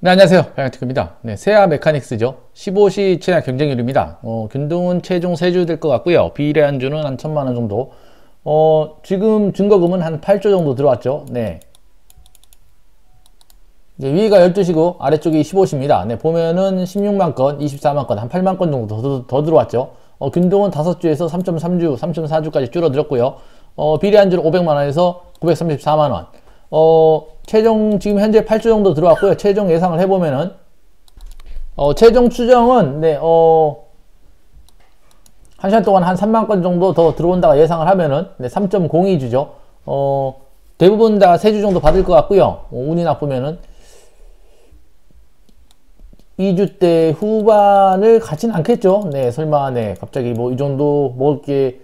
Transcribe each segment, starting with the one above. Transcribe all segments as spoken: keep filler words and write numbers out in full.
네, 안녕하세요. 양현택입니다. 네, 세아 메카닉스죠. 십오 시 최악 경쟁률입니다. 어, 균등은 최종 세 주 될 것 같고요. 비례 안주는 한 천만 원 정도. 어, 지금 증거금은 한 팔 조 정도 들어왔죠. 네. 이제 위가 열두 시고 아래쪽이 십오 시입니다. 네, 보면은 십육만 건, 이십사만 건, 한 팔만 건 정도 더, 더 들어왔죠. 어, 균등은 다섯 주에서 삼 점 삼 주, 삼 점 사 주까지 줄어들었고요. 어, 비례 안주는 오백만 원에서 구백삼십사만 원. 어, 최종 지금 현재 팔 조 정도 들어왔고요. 최종 예상을 해보면은 어, 최종 추정은 네, 어, 한 시간 동안 한 삼만 건 정도 더 들어온다고 예상을 하면은 네, 삼 점 공이 주죠. 어, 대부분 다 세 주 정도 받을 것 같고요. 어, 운이 나쁘면은 이 주 때 후반을 가진 않겠죠. 네, 설마 네, 갑자기 뭐 이 정도 먹을 게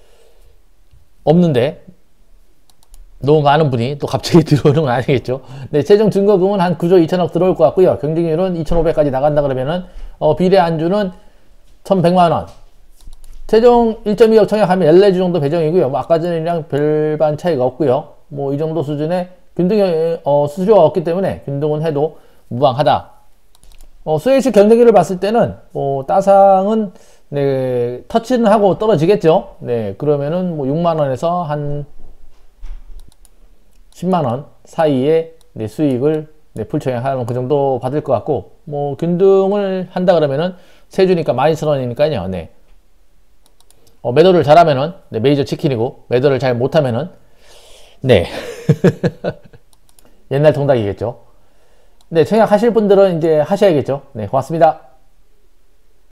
없는데 너무 많은 분이 또 갑자기 들어오는 건 아니겠죠. 네, 최종 증거금은 한 구 조 이천억 들어올 것 같고요. 경쟁률은 이천오백까지 나간다 그러면은 어, 비례 안주는 천백만 원. 최종 일 점 이억 청약하면 십사 주 정도 배정이고요. 뭐 아까 전이랑 별반 차이가 없고요. 뭐 이 정도 수준의 균등의 어, 수수료가 없기 때문에 균등은 해도 무방하다. 어, 수혜식 경쟁률을 봤을 때는 어, 따상은 네, 터치는 하고 떨어지겠죠. 네, 그러면은 뭐 육만 원에서 한 십만 원 사이에 네, 수익을 네, 풀청약하면 그 정도 받을 것 같고, 뭐 균등을 한다 그러면은 세 주니까 만 이천 원이니까요. 네. 어, 매도를 잘하면은 네, 메이저 치킨이고, 매도를 잘 못하면은 네 옛날 통닭이겠죠. 네, 청약하실 분들은 이제 하셔야겠죠. 네, 고맙습니다.